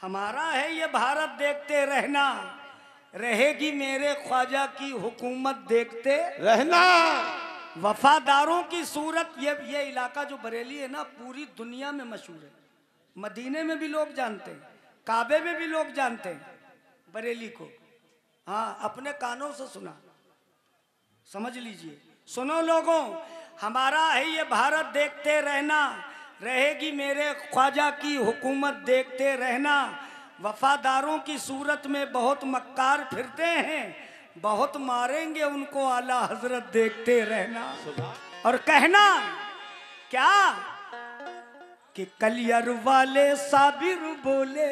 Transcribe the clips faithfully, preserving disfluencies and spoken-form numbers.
हमारा है ये भारत देखते रहना, रहेगी मेरे ख्वाजा की हुकूमत देखते रहना। वफादारों की सूरत, ये ये इलाका जो बरेली है ना पूरी दुनिया में मशहूर है। मदीने में भी लोग जानते हैं, काबे में भी लोग जानते हैं बरेली को। हाँ, अपने कानों से सुना, समझ लीजिए। सुनो लोगों, हमारा है ये भारत देखते रहना, रहेगी मेरे ख्वाजा की हुकूमत देखते रहना। वफादारों की सूरत में बहुत मक्कार फिरते हैं, बहुत मारेंगे उनको आला हजरत देखते रहना। और कहना क्या कि कलियर वाले साबिर बोले,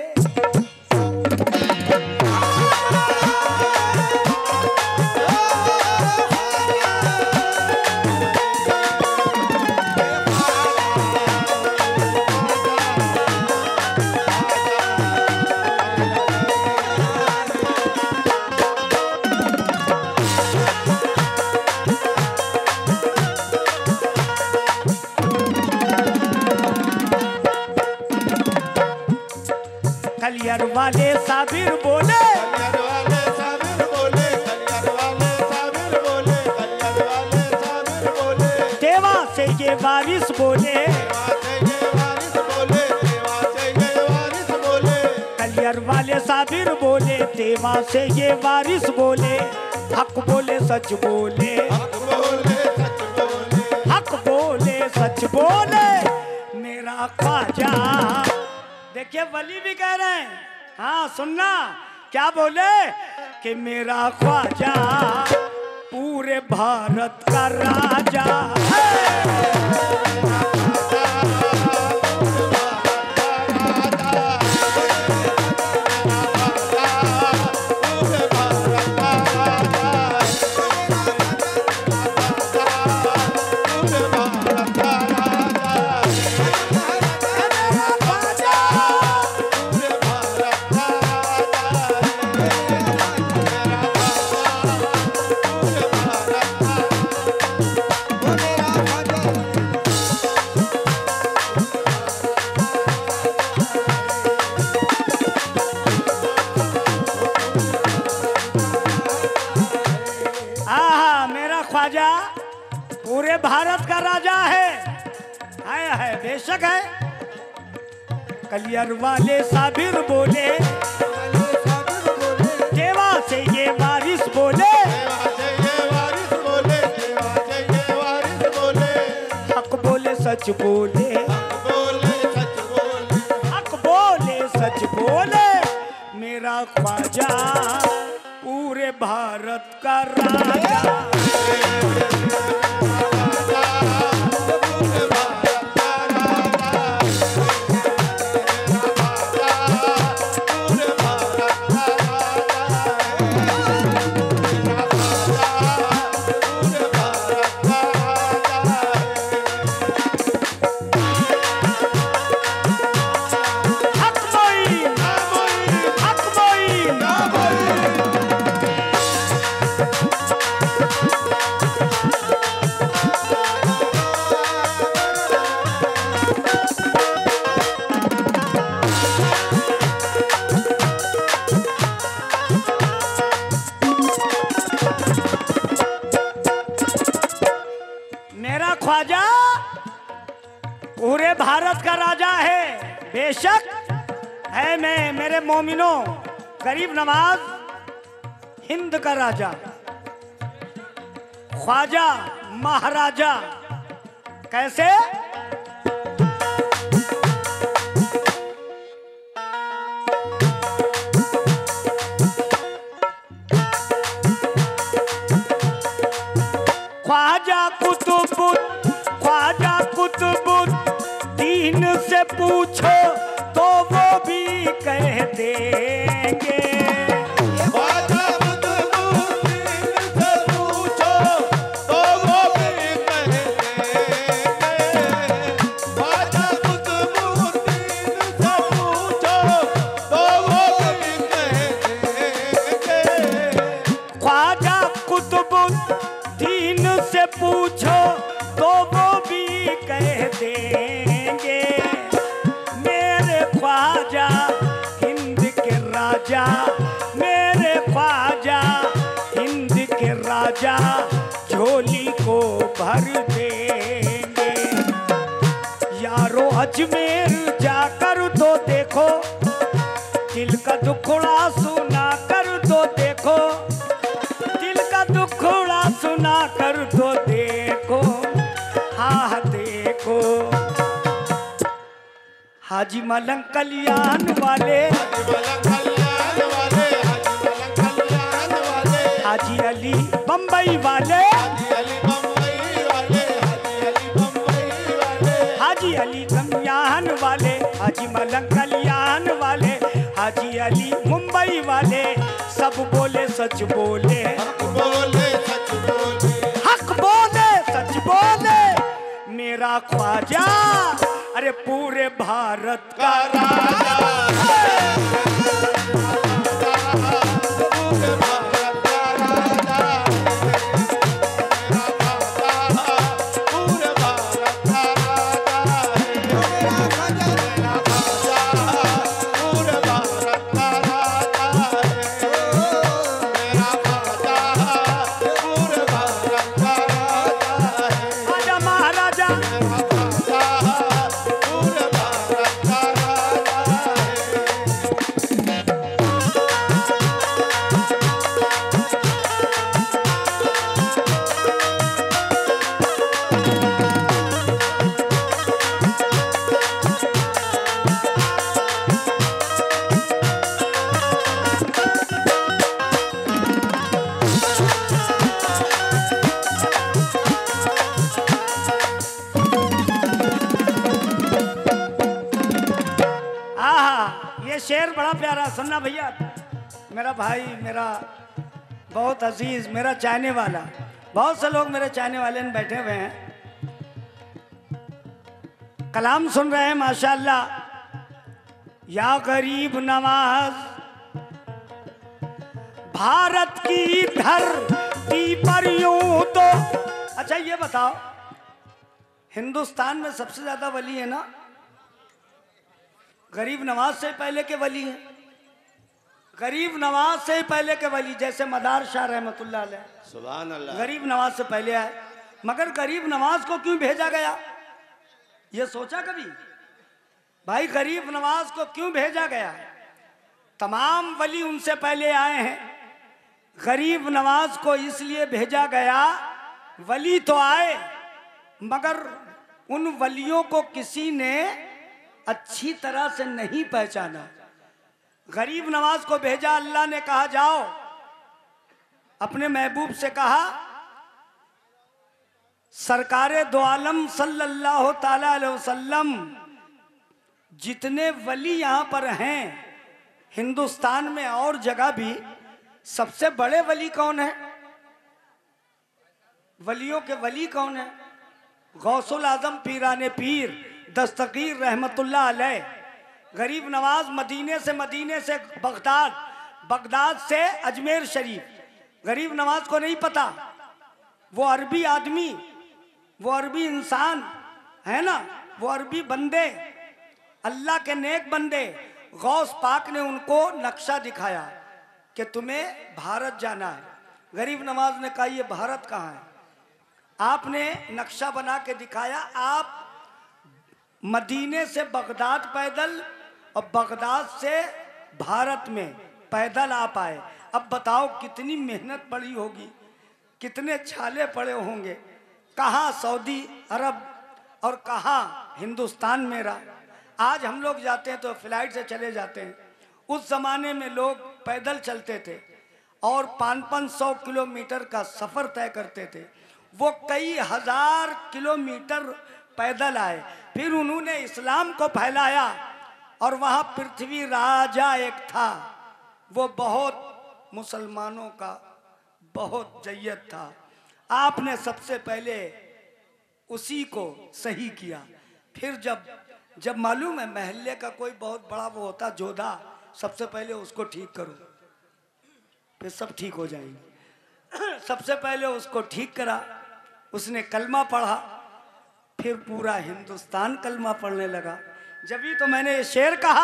कलियर वाले साबिर बोले, कलियर वाले साबिर बोले, कलियर वाले साबिर बोले, कलियर वाले साबिर बोले। देवा से ये वारिस बोले, देवा से ये वारिस बोले, देवा से ये वारिस बोले। कलियर वाले साबिर बोले, देवा से ये वारिस बोले। हक बोले सच बोले, हक बोले सच बोले, हक बोले सच बोले मेरा ख्वाजा। देखिए वली भी कह रहे हैं, हाँ सुनना क्या बोले कि मेरा ख्वाजा पूरे भारत का राजा है। ख्वाजा पूरे भारत का राजा है, है, है बेशक है। कलियर वाले साबिर बोले, देवा से ये वारिस बोले, देवा से ये वारिस बोले, देवा से ये वारिस बोले। हक बोले सच बोले, हक बोले सच बोले, हक बोले सच बोले मेरा ख्वाजा पूरे भारत का राजा। मेरा ख्वाजा पूरे भारत का राजा है, बेशक है। मैं मेरे मोमिनों गरीब नवाज हिंद का राजा, ख्वाजा महाराजा। कैसे? ख्वाजा कुतुब, ख्वाजा कुतुबुद्दीन से पूछो तो वो भी कह देंगे। ख्वाजा कुतुबुद्दीन से पूछो तो वो भी कह देंगे। ख्वाजा कुतुबुद्दीन से पूछो तो वो भी कह देंगे। ख्वाजा कुतुबुद्दीन से पूछो तो वो भी कह देंगे। मेरे ख्वाजा अजमेर जाकर तो देखो, दिल का दुखड़ा सुना कर तो देखो, दिल का दुखड़ा सुना कर तो देखो, हाँ देखो। हाजी मलंग कल्याण वाले, हाजी अली बम्बई वाले, हाजी अली कल्याण वाले, हाजी मलंग कल्याण वाले, हाजी अली मुंबई वाले, सब बोले सच बोले, हक बोले सच बोले, हक बोले सच बोले। मेरा ख्वाजा अरे पूरे भारत का राजा, पूरे भारत का राजा, पूरे भारत का राजा है मेरा ख्वाजा, मेरा ख्वाजा पूरे भारत का राजा है, मेरा ख्वाजा पूरे भारत का राजा है, राजा महाराजा मेरा ख्वाजा पूरे भारत का राजा है। आहा, ये शेर बड़ा प्यारा, सुनना भैया। मेरा भाई, मेरा बहुत अजीज, मेरा चाहने वाला, बहुत से लोग मेरे चाहने वाले में बैठे हुए हैं, कलाम सुन रहे हैं माशाल्लाह। या गरीब नवाज भारत की धरती पर यूं तो। अच्छा ये बताओ, हिंदुस्तान में सबसे ज्यादा वली है ना? गरीब नवाज से पहले के वली हैं, गरीब नवाज से पहले के वली, जैसे मदार शाह रहमतुल्लाह अलैह, सुभान अल्लाह। गरीब नवाज से पहले आए। मगर गरीब नवाज को क्यों भेजा गया, ये सोचा कभी भाई? गरीब नवाज को क्यों भेजा गया? तमाम वली उनसे पहले आए हैं, गरीब नवाज को इसलिए भेजा गया, वली तो आए मगर उन वलियों को किसी ने अच्छी तरह से नहीं पहचाना। गरीब नवाज को भेजा, अल्लाह ने कहा जाओ, अपने महबूब से कहा, सरकारे दो आलम सल्लल्लाहु ताला अलैहि वसल्लम जितने वली यहाँ पर हैं हिंदुस्तान में और जगह भी, सबसे बड़े वली कौन है? वलियों के वली कौन है? गौसुल आजम पीराने पीर दस्तगीर रहमतुल्लाह अलैह। गरीब नवाज मदीने से मदीने से बगदाद, बगदाद से अजमेर शरीफ। गरीब नवाज को नहीं पता, वो अरबी आदमी, वो अरबी इंसान है ना, वो अरबी बंदे, अल्लाह के नेक बंदे। गौस पाक ने उनको नक्शा दिखाया कि तुम्हें भारत जाना है। गरीब नवाज ने कहा ये भारत कहाँ है? आपने नक्शा बना के दिखाया, आप मदीने से बगदाद पैदल और बगदाद से भारत में पैदल आप आए। अब बताओ कितनी मेहनत पड़ी होगी, कितने छाले पड़े होंगे, कहाँ सऊदी अरब और कहाँ हिंदुस्तान मेरा। आज हम लोग जाते हैं तो फ्लाइट से चले जाते हैं, उस जमाने में लोग पैदल चलते थे और पाँच पाँच सौ किलोमीटर का सफर तय करते थे। वो कई हजार किलोमीटर पैदल आए, फिर उन्होंने इस्लाम को फैलाया और वहाँ पृथ्वी राजा एक था, वो बहुत मुसलमानों का बहुत जय्यत था। आपने सबसे पहले उसी को सही किया। फिर जब जब मालूम है महल्ले का कोई बहुत बड़ा वो होता जोधा, सबसे पहले उसको ठीक करो, फिर सब ठीक हो जाएंगे। सबसे पहले उसको ठीक करा, उसने कलमा पढ़ा, फिर पूरा हिंदुस्तान कलमा पढ़ने लगा। जब तो मैंने ये शेर कहा,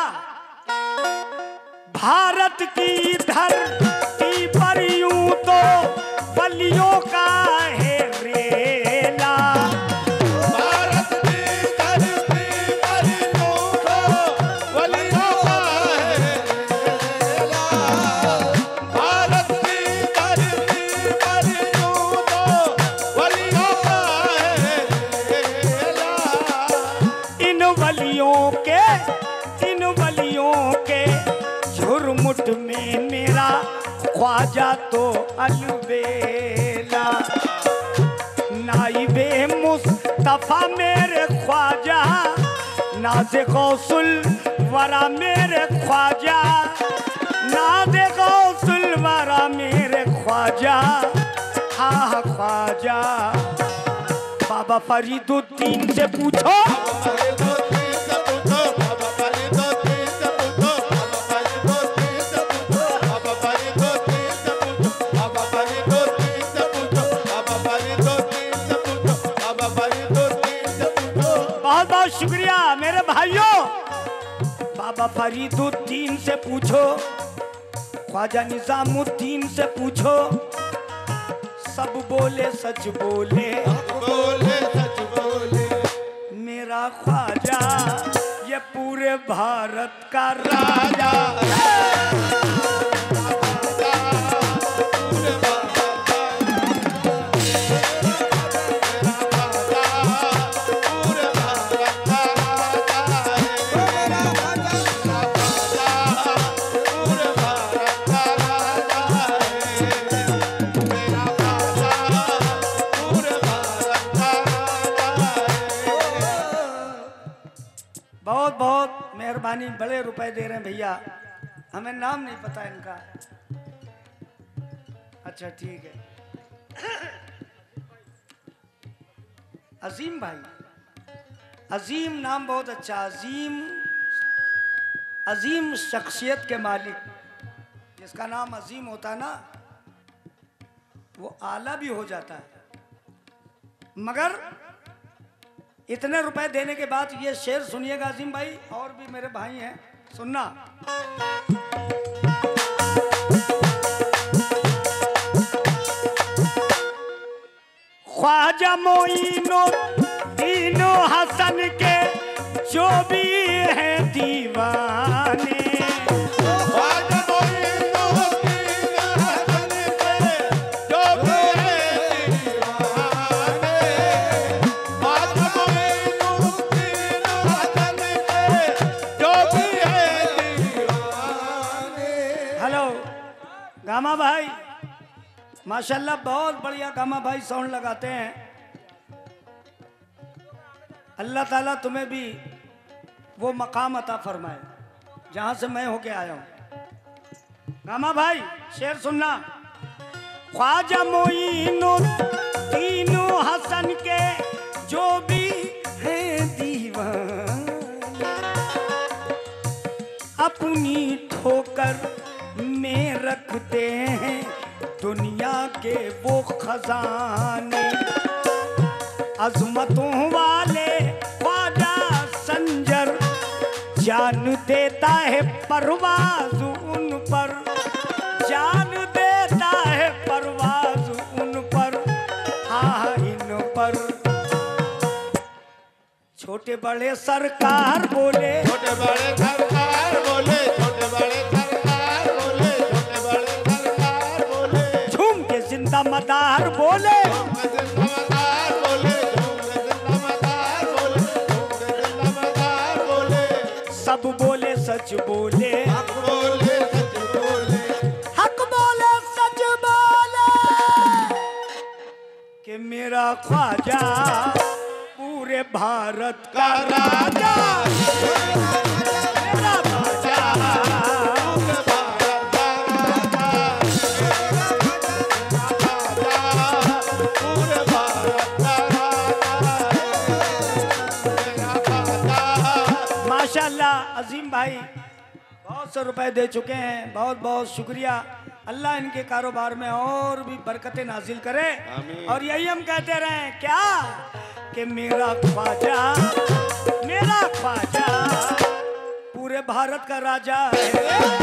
भारत की धरती पर यूं तो वलियों का है रेला, भारत की धरती पर ख्वाजा तो अलबेला, नाइबे मुस्तफा मेरे ख्वाजा, नाज़े गौसुल वरा मेरे ख्वाजा, नाज़े गौसुल वरा मेरे ख्वाजा, हाँ ख्वाजा। बाबा फरीदुद्दीन से पूछो, बहुत बहुत शुक्रिया मेरे भाइयों। बाबा फरीदुद्दीन से पूछो, ख्वाजा निजामुद्दीन से पूछो, सब बोले सच बोले, बोले सच बोले, मेरा ख्वाजा ये पूरे भारत का राजा। बहुत बहुत मेहरबानी, बड़े रुपए दे रहे हैं भैया, हमें नाम नहीं पता इनका। अच्छा ठीक है। अजीम भाई, अजीम नाम बहुत अच्छा, अजीम, अजीम शख्सियत के मालिक। जिसका नाम अजीम होता है ना वो आला भी हो जाता है। मगर इतने रुपए देने के बाद ये शेर सुनिएगा अजीम भाई, और भी मेरे भाई हैं, सुनना। ख्वाजा मोइनो दीनो हसन के जो भी हैं दीवाने, गामा भाई माशाल्लाह बहुत बढ़िया गामा भाई साउंड लगाते हैं। अल्लाह ताला तुम्हें भी वो मकाम अता फरमाए जहां से मैं होके आया हूं। गामा भाई शेर सुनना। ख्वाजा मोइनुद्दीन हसन के जो भी है दीवाने, अपनी ठोकर में रखते हैं दुनिया के वो खजाने, अजमतों वाले ख्वाजा संजर जान देता है परवाज उन पर, जान देता है परवाज उन पर, हाँ इन पर। छोटे बड़े सरकार बोले, छोटे बड़े सरकार बोले, छोटे बड़े जिंदा मदार बोले, सब बोले सच बोले, हक बोले सच बोले, हक बोले सच बोले, कि मेरा ख्वाजा पूरे भारत का राजा, मेरा ख्वाजा माशाल्लाह। अजीम भाई बहुत से रुपए दे चुके हैं, बहुत बहुत शुक्रिया। अल्लाह इनके कारोबार में और भी बरकतें नाजिल करे। और यही हम कहते रहे क्या कि मेरा ख्वाजा, मेरा ख्वाजा पूरे भारत का राजा है।